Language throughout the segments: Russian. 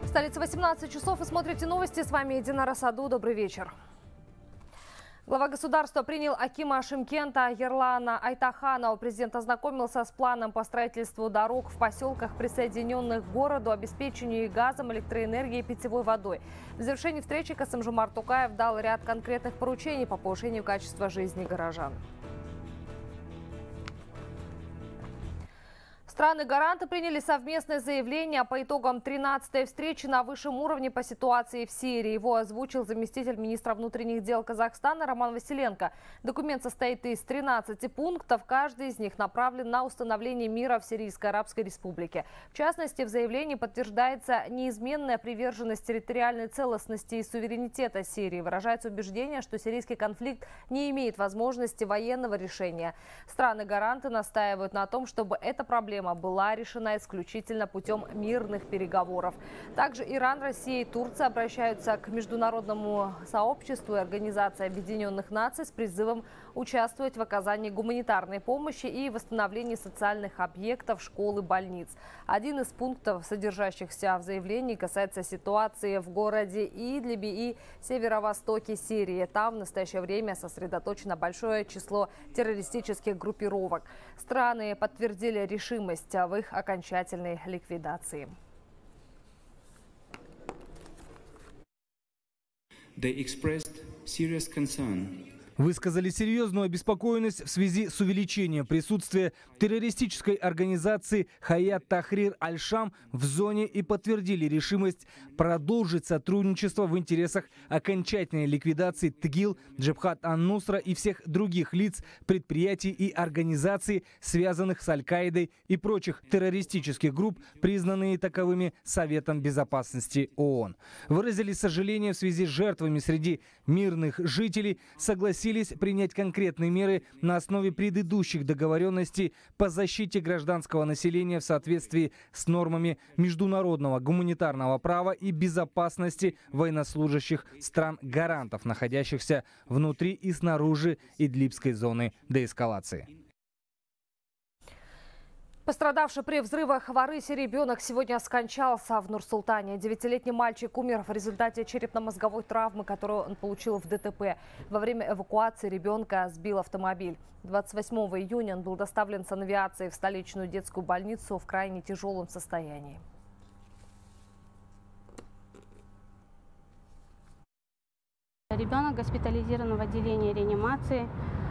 В столице 18 часов. Вы смотрите новости. С вами Динара Саду. Добрый вечер. Глава государства принял акима Шымкента Ерлана Айтаханова. Президент ознакомился с планом по строительству дорог в поселках, присоединенных к городу, обеспечению газом, электроэнергией и питьевой водой. В завершении встречи Касым-Жомарт Токаев дал ряд конкретных поручений по повышению качества жизни горожан. Страны-гаранты приняли совместное заявление по итогам 13-й встречи на высшем уровне по ситуации в Сирии. Его озвучил заместитель министра внутренних дел Казахстана Роман Василенко. Документ состоит из 13 пунктов. Каждый из них направлен на установление мира в Сирийской Арабской Республике. В частности, в заявлении подтверждается неизменная приверженность территориальной целостности и суверенитета Сирии. Выражается убеждение, что сирийский конфликт не имеет возможности военного решения. Страны-гаранты настаивают на том, чтобы эта проблема была решена исключительно путем мирных переговоров. Также Иран, Россия и Турция обращаются к международному сообществу и Организации Объединенных Наций с призывом участвовать в оказании гуманитарной помощи и восстановлении социальных объектов, школ и больниц. Один из пунктов, содержащихся в заявлении, касается ситуации в городе Идлибе и северо-востоке Сирии. Там в настоящее время сосредоточено большое число террористических группировок. Страны подтвердили решимость в их окончательной ликвидации. They expressed serious concern. Высказали серьезную обеспокоенность в связи с увеличением присутствия террористической организации Хаят Тахрир Аль-Шам в зоне и подтвердили решимость продолжить сотрудничество в интересах окончательной ликвидации ТГИЛ, Джабхат ан-Нусра и всех других лиц, предприятий и организаций, связанных с Аль-Каидой и прочих террористических групп, признанные таковыми Советом Безопасности ООН. Выразили сожаление в связи с жертвами среди мирных жителей, согласились принять конкретные меры на основе предыдущих договоренностей по защите гражданского населения в соответствии с нормами международного гуманитарного права и безопасности военнослужащих стран-гарантов, находящихся внутри и снаружи Идлибской зоны деэскалации. Пострадавший при взрывах в Арысе ребенок сегодня скончался в Нур-Султане. 9-летний мальчик умер в результате черепно-мозговой травмы, которую он получил в ДТП. Во время эвакуации ребенка сбил автомобиль. 28 июня он был доставлен санавиацией в столичную детскую больницу в крайне тяжелом состоянии. Ребенок госпитализирован в отделении реанимации.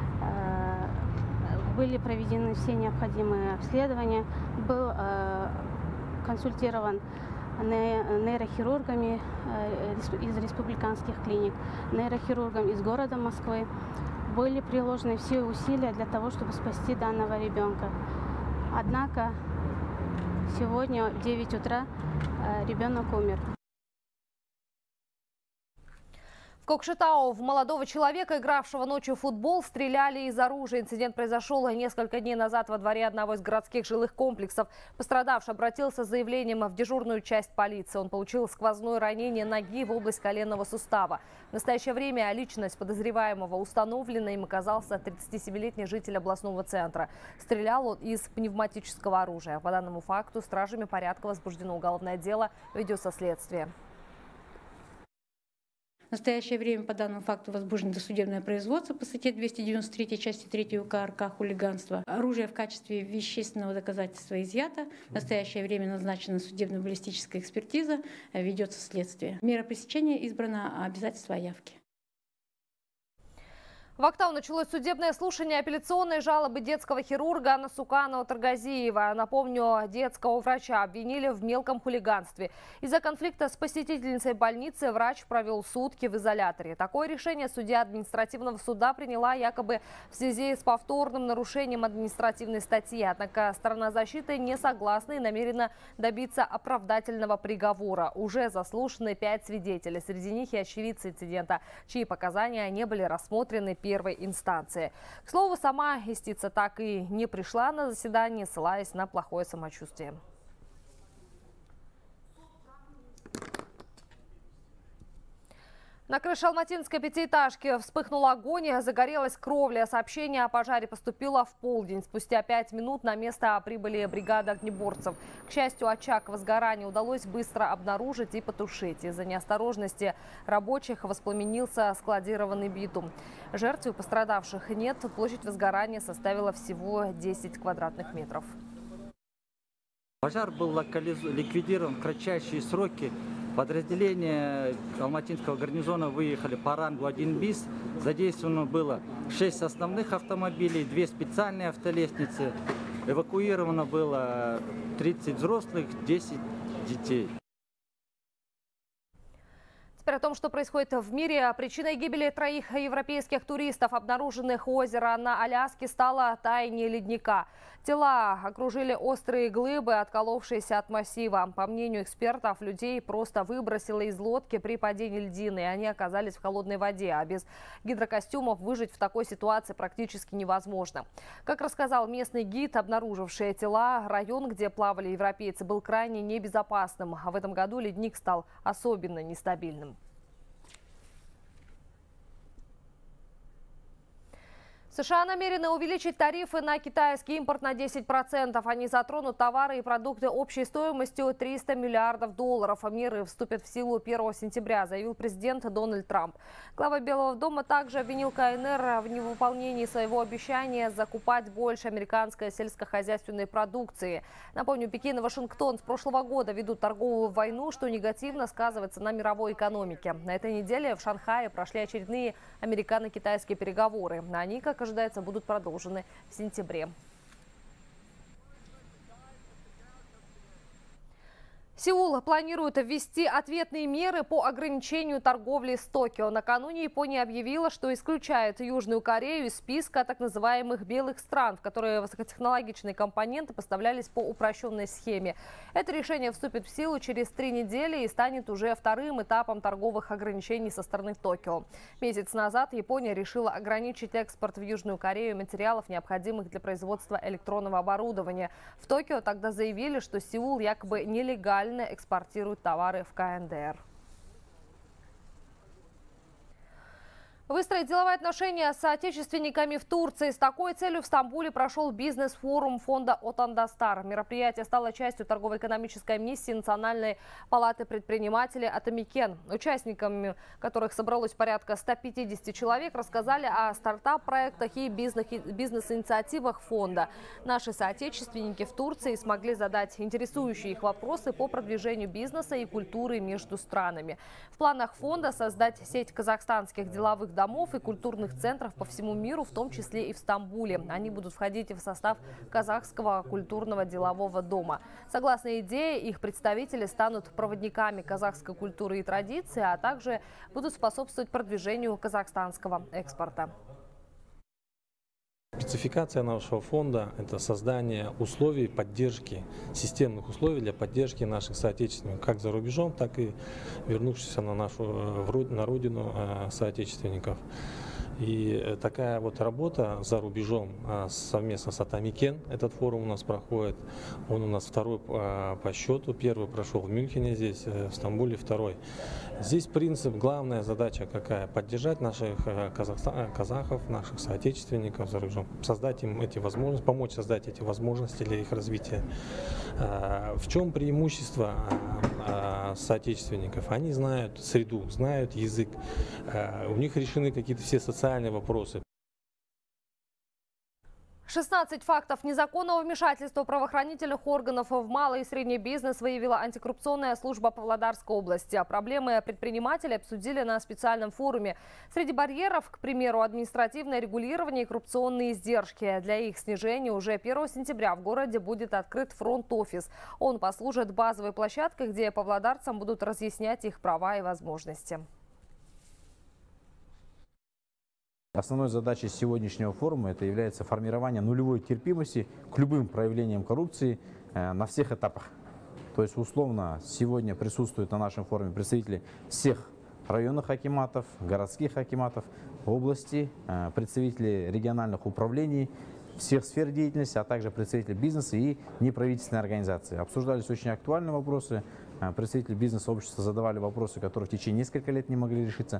Были проведены все необходимые обследования, был консультирован нейрохирургами из республиканских клиник, нейрохирургом из города Москвы. Были приложены все усилия для того, чтобы спасти данного ребенка. Однако сегодня в 9 утра ребенок умер. В Кокшетау в молодого человека, игравшего ночью в футбол, стреляли из оружия. Инцидент произошел несколько дней назад во дворе одного из городских жилых комплексов. Пострадавший обратился с заявлением в дежурную часть полиции. Он получил сквозное ранение ноги в область коленного сустава. В настоящее время личность подозреваемого установлена. Им оказался 37-летний житель областного центра. Стрелял он из пневматического оружия. По данному факту стражами порядка возбуждено уголовное дело, ведется следствие. В настоящее время по данному факту возбуждено досудебное производство по статье 293 части 3 УК РК «Хулиганство». Оружие в качестве вещественного доказательства изъято. В настоящее время назначена судебно-баллистическая экспертиза, ведется следствие. Мера пресечения избрана, обязательство о явке. В Актау началось судебное слушание апелляционной жалобы детского хирурга Насуканова Таргазиева. Напомню, детского врача обвинили в мелком хулиганстве. Из-за конфликта с посетительницей больницы врач провел сутки в изоляторе. Такое решение судья административного суда приняла якобы в связи с повторным нарушением административной статьи. Однако сторона защиты не согласна и намерена добиться оправдательного приговора. Уже заслушаны 5 свидетелей. Среди них и очевидцы инцидента, чьи показания не были рассмотрены первой инстанции. К слову, сама юстиция так и не пришла на заседание, ссылаясь на плохое самочувствие. На крыше алматинской пятиэтажки вспыхнул огонь, загорелась кровля. Сообщение о пожаре поступило в полдень. Спустя 5 минут на место прибыли бригады огнеборцев. К счастью, очаг возгорания удалось быстро обнаружить и потушить. Из-за неосторожности рабочих воспламенился складированный битум. Жертв и пострадавших нет. Площадь возгорания составила всего 10 квадратных метров. Пожар был ликвидирован в кратчайшие сроки. Подразделения Алматинского гарнизона выехали по рангу 1 БИС. Задействовано было 6 основных автомобилей, 2 специальные автолестницы. Эвакуировано было 30 взрослых, 10 детей. Теперь о том, что происходит в мире. Причиной гибели 3 европейских туристов, обнаруженных у озера на Аляске, стало таяние ледника. Тела окружили острые глыбы, отколовшиеся от массива. По мнению экспертов, людей просто выбросило из лодки при падении льдины, и они оказались в холодной воде. А без гидрокостюмов выжить в такой ситуации практически невозможно. Как рассказал местный гид, обнаруживший тела, район, где плавали европейцы, был крайне небезопасным. А в этом году ледник стал особенно нестабильным. США намерены увеличить тарифы на китайский импорт на 10%. Они затронут товары и продукты общей стоимостью $300 миллиардов. Меры вступят в силу 1 сентября, заявил президент Дональд Трамп. Глава Белого дома также обвинил КНР в невыполнении своего обещания закупать больше американской сельскохозяйственной продукции. Напомню, Пекин и Вашингтон с прошлого года ведут торговую войну, что негативно сказывается на мировой экономике. На этой неделе в Шанхае прошли очередные американо-китайские переговоры. Они, как ожидается, будут продолжены в сентябре. Сеул планирует ввести ответные меры по ограничению торговли с Токио. Накануне Япония объявила, что исключает Южную Корею из списка так называемых белых стран, в которые высокотехнологичные компоненты поставлялись по упрощенной схеме. Это решение вступит в силу через 3 недели и станет уже вторым этапом торговых ограничений со стороны Токио. Месяц назад Япония решила ограничить экспорт в Южную Корею материалов, необходимых для производства электронного оборудования. В Токио тогда заявили, что Сеул якобы нелегально экспортируют товары в КНДР. Выстроить деловые отношения с соотечественниками в Турции. С такой целью в Стамбуле прошел бизнес-форум фонда «Отандастар». Мероприятие стало частью торгово-экономической миссии Национальной палаты предпринимателей «Атамикен». Участниками которых собралось порядка 150 человек, рассказали о стартап-проектах и бизнес-инициативах фонда. Наши соотечественники в Турции смогли задать интересующие их вопросы по продвижению бизнеса и культуры между странами. В планах фонда создать сеть казахстанских деловых домов и культурных центров по всему миру, в том числе и в Стамбуле. Они будут входить в состав Казахского культурного делового дома. Согласно идее, их представители станут проводниками казахской культуры и традиции, а также будут способствовать продвижению казахстанского экспорта. Спецификация нашего фонда – это создание условий поддержки, системных условий для поддержки наших соотечественников, как за рубежом, так и вернувшихся на родину соотечественников. И такая вот работа за рубежом совместно с Атамикен, этот форум у нас проходит, он у нас второй по счету, первый прошел в Мюнхене, здесь в Стамбуле второй. Здесь принцип, главная задача какая? Поддержать наших казахов, наших соотечественников за рубежом, создать им эти возможности, помочь создать эти возможности для их развития. В чем преимущество соотечественников? Они знают среду, знают язык, у них решены какие-то все социальные вопросы. 16 фактов незаконного вмешательства правоохранительных органов в малый и средний бизнес выявила антикоррупционная служба Павлодарской области. Проблемы предпринимателей обсудили на специальном форуме. Среди барьеров, к примеру, административное регулирование и коррупционные издержки. Для их снижения уже 1 сентября в городе будет открыт фронт-офис. Он послужит базовой площадкой, где павлодарцам будут разъяснять их права и возможности. Основной задачей сегодняшнего форума это является формирование нулевой терпимости к любым проявлениям коррупции на всех этапах. То есть условно сегодня присутствуют на нашем форуме представители всех районных акиматов, городских акиматов, области, представители региональных управлений, всех сфер деятельности, а также представители бизнеса и неправительственной организации. Обсуждались очень актуальные вопросы, Представители бизнес-сообщества задавали вопросы, которые в течение нескольких лет не могли решиться.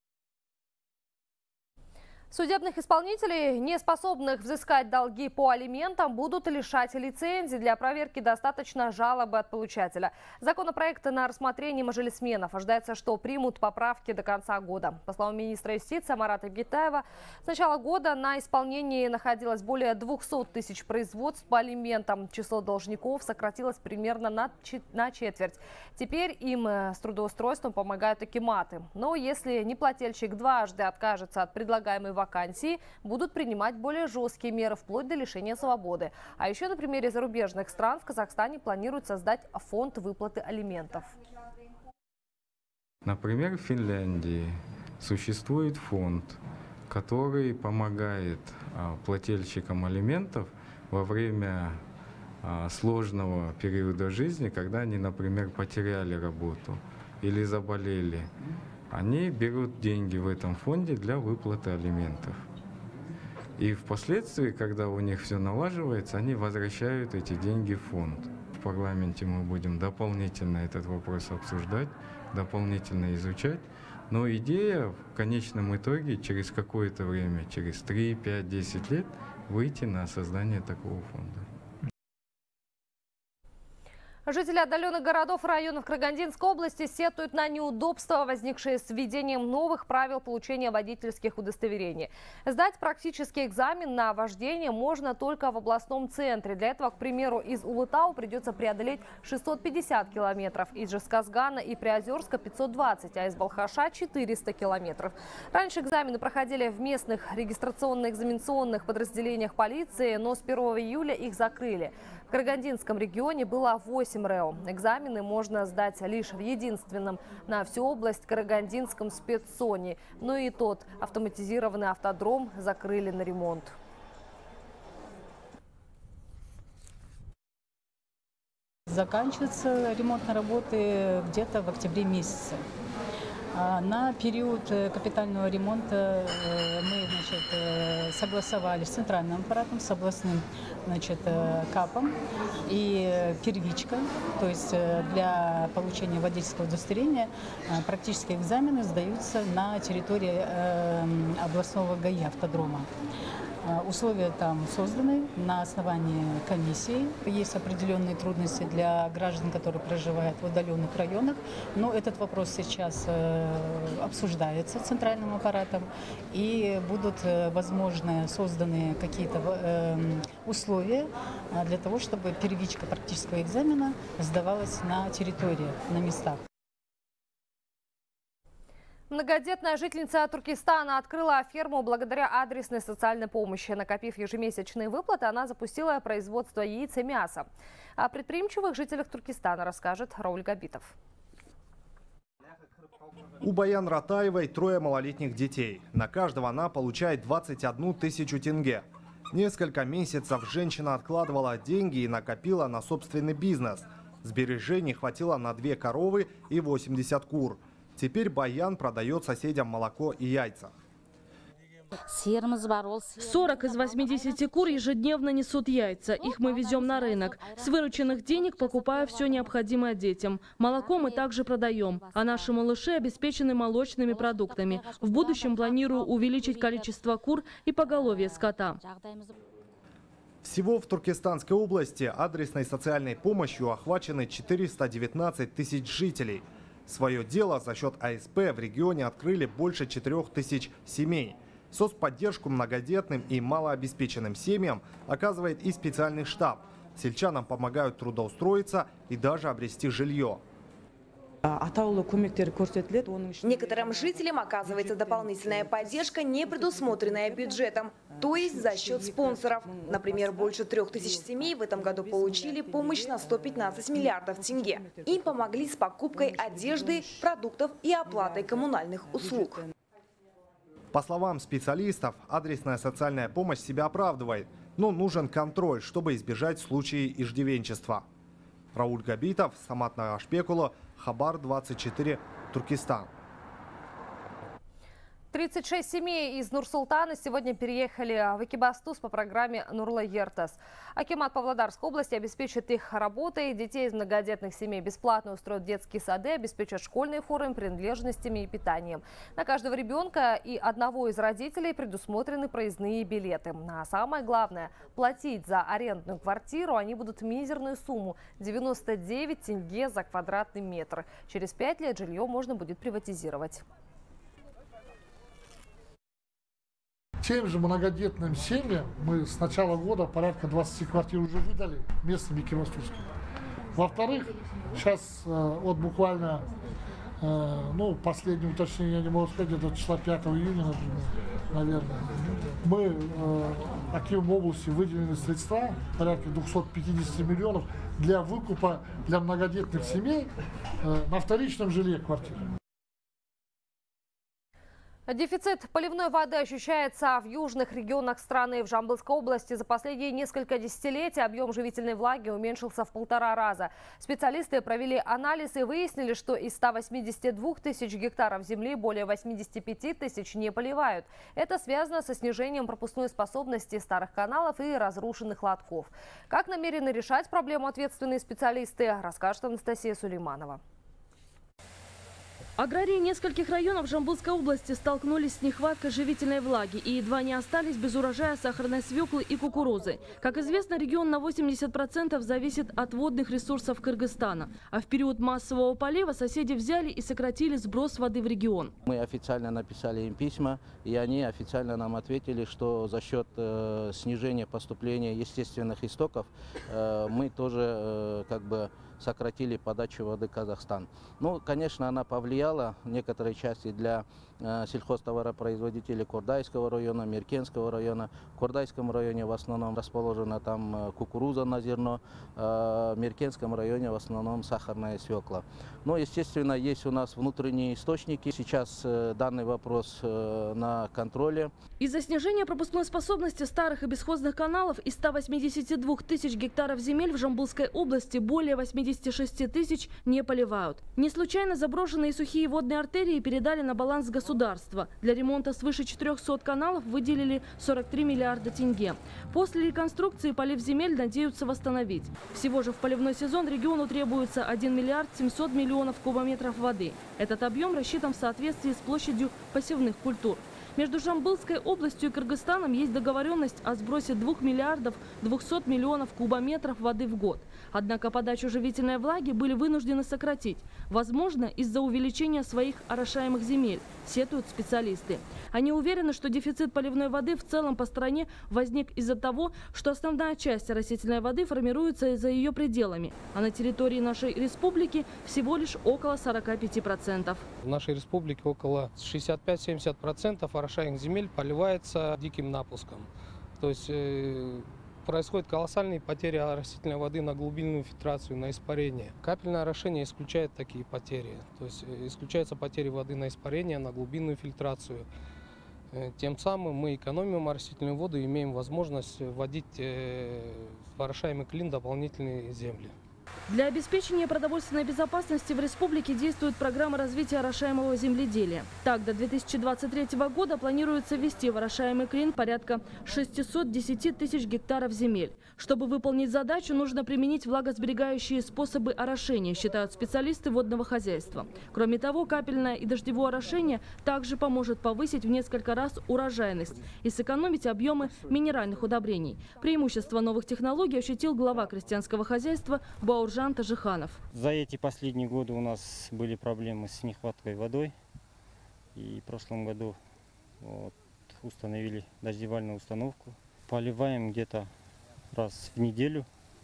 Судебных исполнителей, не способных взыскать долги по алиментам, будут лишать лицензий. Для проверки достаточно жалобы от получателя. Законопроект на рассмотрение мажилисменов. Ожидается, что примут поправки до конца года. По словам министра юстиции Марата Бегетаева, с начала года на исполнении находилось более 200 тысяч производств по алиментам. Число должников сократилось примерно на четверть. Теперь им с трудоустройством помогают акиматы. Но если неплательщик дважды откажется от предлагаемой вакансии, будут принимать более жесткие меры, вплоть до лишения свободы. А еще на примере зарубежных стран в Казахстане планируют создать фонд выплаты алиментов. Например, в Финляндии существует фонд, который помогает плательщикам алиментов во время сложного периода жизни, когда они, например, потеряли работу или заболели. Они берут деньги в этом фонде для выплаты алиментов. И впоследствии, когда у них все налаживается, они возвращают эти деньги в фонд. В парламенте мы будем дополнительно этот вопрос обсуждать, дополнительно изучать. Но идея в конечном итоге через какое-то время, через 3, 5, 10 лет, выйти на создание такого фонда. Жители отдаленных городов и районов Карагандинской области сетуют на неудобства, возникшие с введением новых правил получения водительских удостоверений. Сдать практический экзамен на вождение можно только в областном центре. Для этого, к примеру, из Улытау придется преодолеть 650 километров, из Жезказгана и Приозерска 520, а из Балхаша 400 километров. Раньше экзамены проходили в местных регистрационно-экзаменационных подразделениях полиции, но с 1 июля их закрыли. В Карагандинском регионе было 8 РЭО. Экзамены можно сдать лишь в единственном на всю область Карагандинском спецзоне. Но и тот автоматизированный автодром закрыли на ремонт. Заканчиваются ремонтные работы где-то в октябре месяце. На период капитального ремонта мы согласовали с центральным аппаратом, с областным КАПом и первичка. То есть для получения водительского удостоверения практические экзамены сдаются на территории областного ГАИ автодрома. Условия там созданы на основании комиссии. Есть определенные трудности для граждан, которые проживают в отдаленных районах. Но этот вопрос сейчас обсуждается центральным аппаратом. И будут, возможно, созданы какие-то условия для того, чтобы первичка практического экзамена сдавалась на территории, на местах. Многодетная жительница Туркестана открыла ферму благодаря адресной социальной помощи. Накопив ежемесячные выплаты, она запустила производство яиц и мяса. О предприимчивых жителях Туркестана расскажет Рауль Габитов. У Баян Ратаевой 3 малолетних детей. На каждого она получает 21 тысячу тенге. Несколько месяцев женщина откладывала деньги и накопила на собственный бизнес. Сбережений хватило на 2 коровы и 80 кур. Теперь Баян продает соседям молоко и яйца. 40 из 80 кур ежедневно несут яйца. Их мы везем на рынок. С вырученных денег покупаю все необходимое детям. Молоко мы также продаем. А наши малыши обеспечены молочными продуктами. В будущем планирую увеличить количество кур и поголовье скота. Всего в Туркестанской области адресной социальной помощью охвачены 419 тысяч жителей. Свое дело за счет АСП в регионе открыли больше 4000 семей. Соцподдержку многодетным и малообеспеченным семьям оказывает и специальный штаб. Сельчанам помогают трудоустроиться и даже обрести жилье. Некоторым жителям оказывается дополнительная поддержка, не предусмотренная бюджетом, то есть за счет спонсоров. Например, больше 3000 семей в этом году получили помощь на 115 миллиардов тенге. Им помогли с покупкой одежды, продуктов и оплатой коммунальных услуг. По словам специалистов, адресная социальная помощь себя оправдывает, но нужен контроль, чтобы избежать случаев иждивенчества. Рауль Габитов, Самат Нагашпекулу, Хабар 24, Туркестан. 36 семей из Нур-Султана сегодня переехали в Экибастуз по программе «Нурлы-Ертас». Акимат Павлодарской области обеспечит их работой. Детей из многодетных семей бесплатно устроят детские сады, обеспечат школьные формы, принадлежностями и питанием. На каждого ребенка и одного из родителей предусмотрены проездные билеты. А самое главное – платить за арендную квартиру они будут мизерную сумму – 99 тенге за квадратный метр. Через 5 лет жилье можно будет приватизировать. Тем же многодетным семьям мы с начала года порядка 20 квартир уже выдали местным экибастузским. Во-вторых, сейчас вот буквально, последнее уточнение я не могу сказать, это числа 5 июня, например, наверное, мы Акимом области выделены средства, порядка 250 миллионов для выкупа для многодетных семей на вторичном жилье квартир. Дефицит поливной воды ощущается в южных регионах страны. В Жамбылской области за последние несколько десятилетий объем живительной влаги уменьшился в 1,5 раза. Специалисты провели анализ и выяснили, что из 182 тысяч гектаров земли более 85 тысяч не поливают. Это связано со снижением пропускной способности старых каналов и разрушенных лотков. Как намерены решать проблему ответственные специалисты, расскажет Анастасия Сулейманова. Аграрии нескольких районов Жамбылской области столкнулись с нехваткой живительной влаги и едва не остались без урожая сахарной свеклы и кукурузы. Как известно, регион на 80% зависит от водных ресурсов Кыргызстана. А в период массового полива соседи взяли и сократили сброс воды в регион. Мы официально написали им письма, и они официально нам ответили, что за счет снижения поступления естественных истоков мы тоже сократили подачу воды в Казахстан. Конечно, она повлияла в некоторой части для сельхозтоваропроизводителей Кордайского района, Меркенского района. В Кордайском районе в основном расположена там кукуруза на зерно, в Меркенском районе в основном сахарная свекла. Но, естественно, есть у нас внутренние источники. Сейчас данный вопрос на контроле. Из-за снижения пропускной способности старых и бесхозных каналов из 182 тысяч гектаров земель в Жамбылской области более 86 тысяч не поливают. Не случайно заброшенные сухие водные артерии передали на баланс государства. Для ремонта свыше 400 каналов выделили 43 миллиарда тенге. После реконструкции полив земель надеются восстановить. Всего же в поливной сезон региону требуется 1 миллиард 700 миллионов кубометров воды. Этот объем рассчитан в соответствии с площадью посевных культур. Между Жамбылской областью и Кыргызстаном есть договоренность о сбросе 2 миллиардов 200 миллионов кубометров воды в год. Однако подачу живительной влаги были вынуждены сократить. Возможно, из-за увеличения своих орошаемых земель, сетуют специалисты. Они уверены, что дефицит поливной воды в целом по стране возник из-за того, что основная часть растительной воды формируется за ее пределами, а на территории нашей республики всего лишь около 45%. В нашей республике около 65-70% орошаемых земель поливается диким напуском. То есть происходят колоссальные потери растительной воды на глубинную фильтрацию, на испарение. Капельное орошение исключает такие потери. То есть исключаются потери воды на испарение, на глубинную фильтрацию. Тем самым мы экономим растительную воду и имеем возможность вводить в орошаемый клин дополнительные земли. Для обеспечения продовольственной безопасности в республике действует программа развития орошаемого земледелия. Так, до 2023 года планируется ввести в орошаемый клин порядка 610 тысяч гектаров земель. Чтобы выполнить задачу, нужно применить влагосберегающие способы орошения, считают специалисты водного хозяйства. Кроме того, капельное и дождевое орошение также поможет повысить в несколько раз урожайность и сэкономить объемы минеральных удобрений. Преимущество новых технологий ощутил глава крестьянского хозяйства Бауржан Тажиханов. За эти последние годы у нас были проблемы с нехваткой водой. И в прошлом году установили дождевальную установку. Поливаем где-то раз в неделю.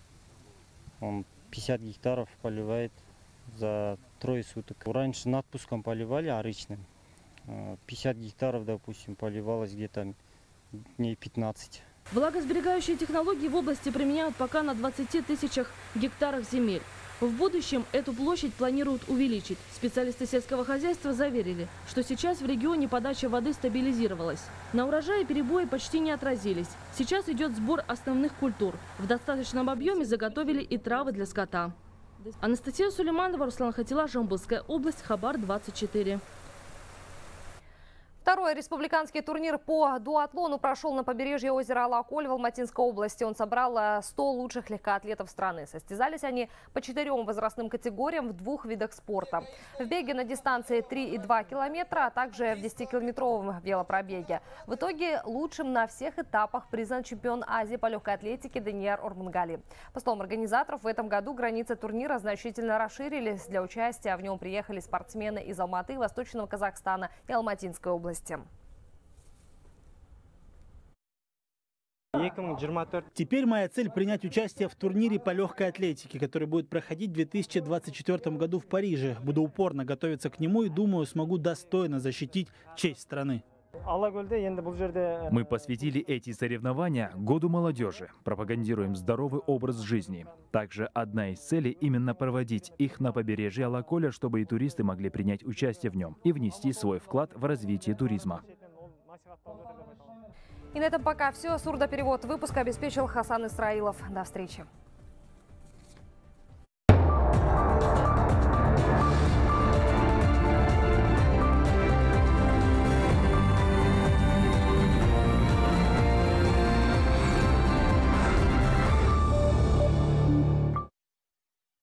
Он 50 гектаров поливает за 3 суток. Раньше надпуском поливали арычным. 50 гектаров, допустим, поливалось где-то дней 15. Влагосберегающие технологии в области применяют пока на 20 тысячах гектарах земель. В будущем эту площадь планируют увеличить. Специалисты сельского хозяйства заверили, что сейчас в регионе подача воды стабилизировалась. На урожае перебои почти не отразились. Сейчас идет сбор основных культур. В достаточном объеме заготовили и травы для скота. Анастасия Сулейманова, Руслан Хатила, Жамбылская область, Хабар 24. Второй республиканский турнир по дуатлону прошел на побережье озера Алаколь в Алматинской области. Он собрал 100 лучших легкоатлетов страны. Состязались они по 4 возрастным категориям в 2 видах спорта. В беге на дистанции 3,2 километра, а также в 10-километровом велопробеге. В итоге лучшим на всех этапах признан чемпион Азии по легкой атлетике Данияр Ормангали. По словам организаторов, в этом году границы турнира значительно расширились. Для участия в нем приехали спортсмены из Алматы, Восточного Казахстана и Алматинской области. Теперь моя цель — принять участие в турнире по легкой атлетике, который будет проходить в 2024 году в Париже. Буду упорно готовиться к нему и, думаю, смогу достойно защитить честь страны. Мы посвятили эти соревнования году молодежи, пропагандируем здоровый образ жизни. Также одна из целей именно проводить их на побережье Алаколя, чтобы и туристы могли принять участие в нем и внести свой вклад в развитие туризма. И на этом пока все. Сурдоперевод выпуска обеспечил Хасан Исраилов. До встречи.